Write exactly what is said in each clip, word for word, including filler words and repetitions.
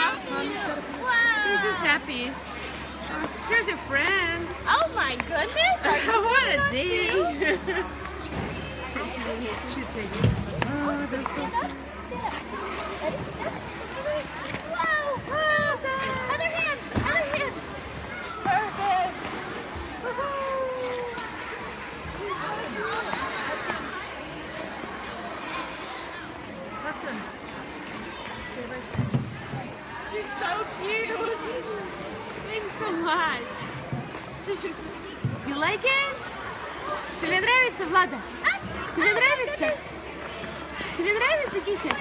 Wow. He's just happy. Uh, here's your friend. Oh my goodness. What a day. She's taking it. Oh, they're so cute. Wow. Wow. Other hand. Other hand. Perfect. Hudson. Stay right there. She's so cute. Thanks so much. You like it? Тебе нравится, Влада? Тебе нравится? Тебе нравится, Кися?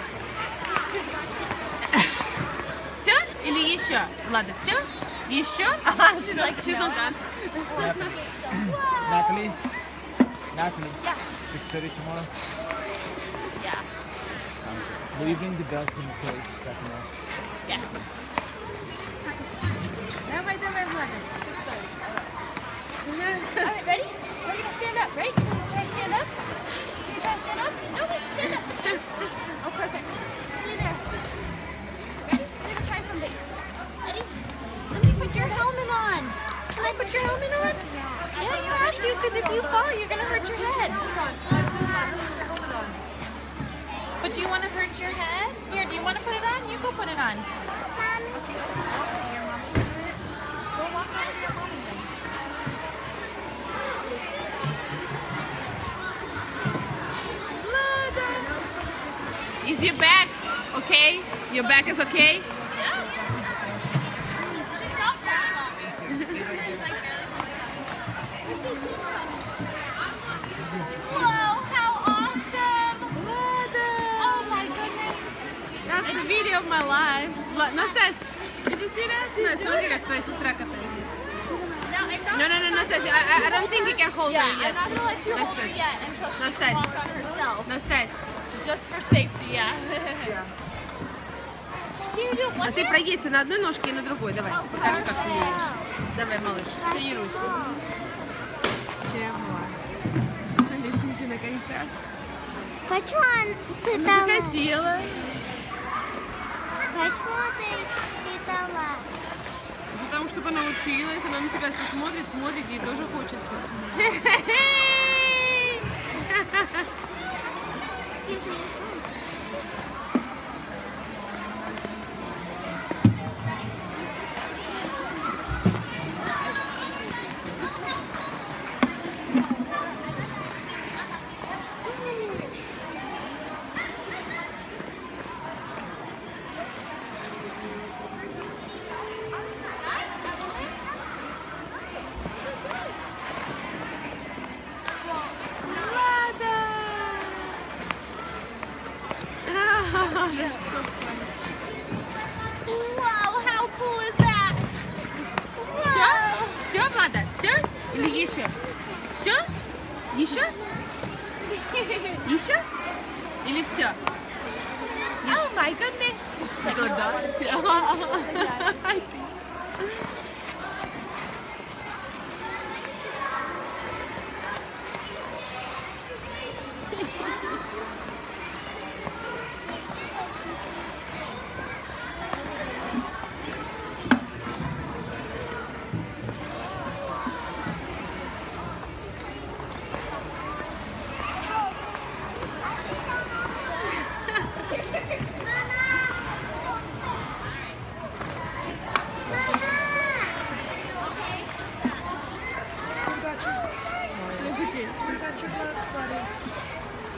Все? Или еще? Влада, все? Еще? Ага, she's like, she's not done. Natalie? Natalie? Yeah. six thirty tomorrow? Yeah. Sounds good. Will you bring the belts in place? Drop them off? Yeah. Давай, давай, Влада. Alright, ready? Ready to stand up, right? Try to stand up. Can you try to stand up? No, wait, stand up. Oh, perfect. Stay there. Ready? We're gonna try something. Ready? Let me put your helmet on. Can I put your helmet on? Yeah, you have to, because if you fall, you're gonna hurt your head. But do you want to hurt your head? Here, do you want to put it on? You go put it on. Is your back okay? Your back is okay? Yeah. She's not falling on me. She's like barely Whoa, how awesome! Oh my goodness. That's the video of my life. Look, Настасья, did you see that? No, смотри, как твоя сестра катается. No, I'm not. No, no, no, Настасья, I, I don't think you can hold Yeah, her yet. I'm not gonna let you hold her Настасья. yet until she Настасья. can walk on herself. Настасья, Just for safety, yeah. Can you do а one ты hand? проедься на одной ножке и на другой. Давай, покажи, как ты едешь. Давай, малыш, тренируйся. Чего? Летите на коньках. Почему ты Ну, дала? ты хотела. Почему ты не дала? Потому что она училась, она на тебя все смотрит, смотрит, ей тоже хочется. Excuse me. Wow, how cool is that? Все? Все, Влада? Все? Или еще? Все? Еще? Еще? Или все? Oh my goodness. Что, да? Все.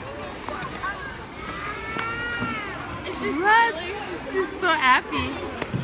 It's just What? really She's so happy.